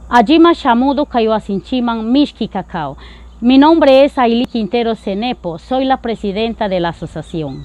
Ajima Shamudo Kayoasinchiman Mishki Cacao. Mi nombre es Aili Quintero Cenepo, soy la presidenta de la asociación.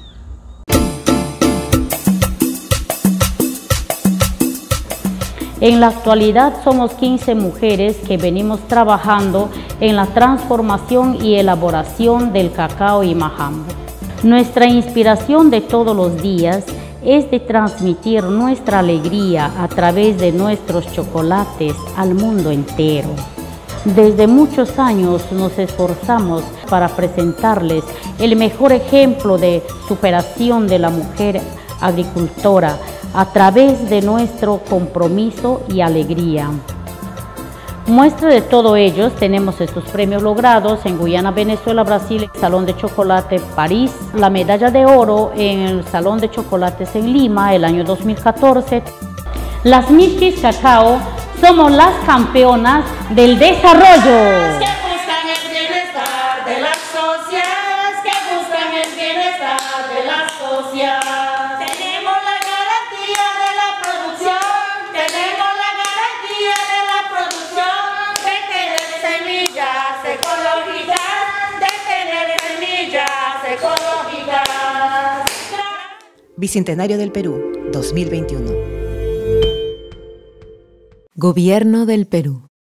En la actualidad somos 15 mujeres que venimos trabajando en la transformación y elaboración del cacao y majambo. Nuestra inspiración de todos los días es de transmitir nuestra alegría a través de nuestros chocolates al mundo entero. Desde muchos años nos esforzamos para presentarles el mejor ejemplo de superación de la mujer agricultora a través de nuestro compromiso y alegría. Muestra de todo ello tenemos estos premios logrados en Guyana, Venezuela, Brasil, el Salón de Chocolate París, la medalla de oro en el Salón de Chocolates en Lima el año 2014. Las Mishkis Cacao somos las campeonas del desarrollo. Que buscan el bienestar de la sociedad, que buscan el bienestar de la sociedad. Tenemos la garantía de la producción, tenemos la garantía de la producción, de tener semillas ecológicas, de tener semillas ecológicas. Bicentenario del Perú, 2021. Gobierno del Perú.